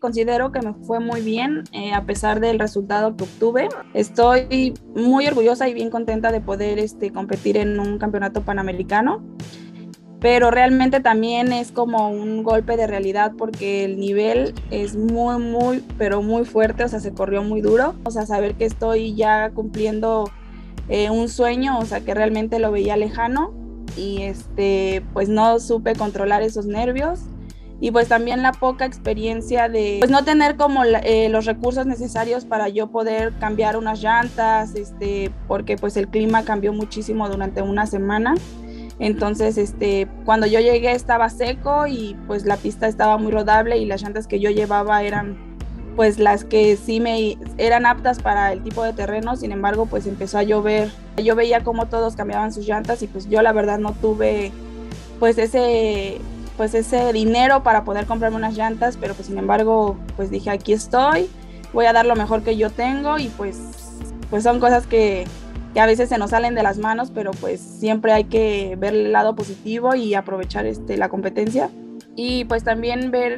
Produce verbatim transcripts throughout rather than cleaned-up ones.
considero que me fue muy bien eh, a pesar del resultado que obtuve. Estoy muy orgullosa y bien contenta de poder este, competir en un campeonato panamericano, pero realmente también es como un golpe de realidad porque el nivel es muy, muy, pero muy fuerte, o sea, se corrió muy duro. O sea, saber que estoy ya cumpliendo eh, un sueño, o sea, que realmente lo veía lejano y este, pues no supe controlar esos nervios. Y pues también la poca experiencia de pues no tener como la, eh, los recursos necesarios para yo poder cambiar unas llantas, este, porque pues el clima cambió muchísimo durante una semana. Entonces, este, cuando yo llegué estaba seco y pues la pista estaba muy rodable y las llantas que yo llevaba eran pues las que sí me eran aptas para el tipo de terreno. Sin embargo, pues empezó a llover. Yo veía cómo todos cambiaban sus llantas y pues yo la verdad no tuve pues ese pues ese dinero para poder comprarme unas llantas, pero pues sin embargo, pues dije, aquí estoy, voy a dar lo mejor que yo tengo y pues, pues son cosas que, que a veces se nos salen de las manos, pero pues siempre hay que ver el lado positivo y aprovechar este, la competencia. Y pues también ver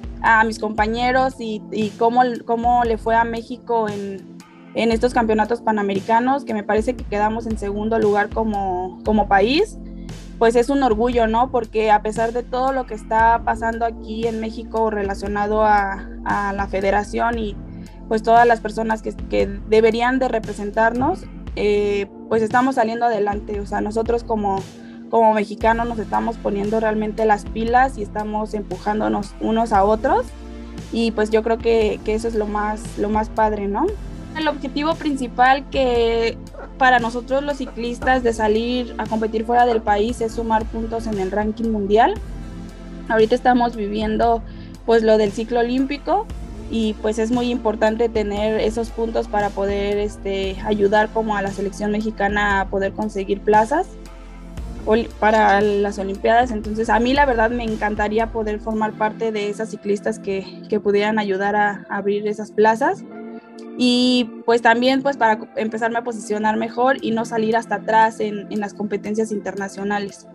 a mis compañeros y, y cómo, cómo le fue a México en, en estos campeonatos panamericanos, que me parece que quedamos en segundo lugar como, como país. Pues es un orgullo, ¿no? Porque a pesar de todo lo que está pasando aquí en México relacionado a, a la federación y pues todas las personas que, que deberían de representarnos, eh, pues estamos saliendo adelante. O sea, nosotros como, como mexicanos nos estamos poniendo realmente las pilas y estamos empujándonos unos a otros y pues yo creo que, que eso es lo más, lo más padre, ¿no? El objetivo principal que para nosotros los ciclistas de salir a competir fuera del país es sumar puntos en el ranking mundial. Ahorita estamos viviendo pues lo del ciclo olímpico y pues es muy importante tener esos puntos para poder este, ayudar como a la selección mexicana a poder conseguir plazas para las Olimpiadas. Entonces a mí la verdad me encantaría poder formar parte de esas ciclistas que, que pudieran ayudar a, a abrir esas plazas. Y pues también pues para empezarme a posicionar mejor y no salir hasta atrás en, en las competencias internacionales.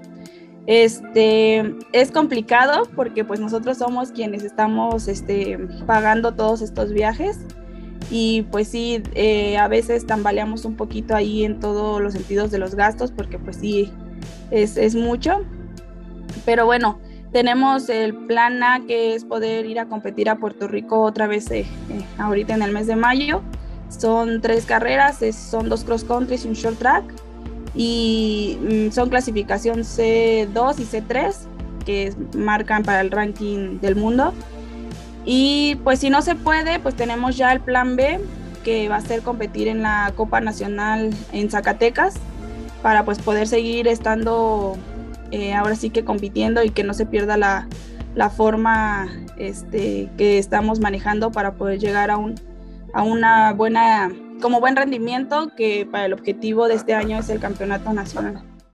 Este, es complicado porque pues nosotros somos quienes estamos este, pagando todos estos viajes y pues sí, eh, a veces tambaleamos un poquito ahí en todos los sentidos de los gastos porque pues sí, es, es mucho, pero bueno, tenemos el plan A, que es poder ir a competir a Puerto Rico otra vez eh, eh, ahorita en el mes de mayo. Son tres carreras, es, son dos cross country y un short track. Y mm, son clasificación C dos y C tres, que marcan para el ranking del mundo. Y pues si no se puede, pues tenemos ya el plan B, que va a ser competir en la Copa Nacional en Zacatecas, para pues poder seguir estando... Eh, ahora sí que compitiendo y que no se pierda la, la forma este, que estamos manejando para poder llegar a, un, a una buena, como buen rendimiento, que para el objetivo de este año es el campeonato nacional.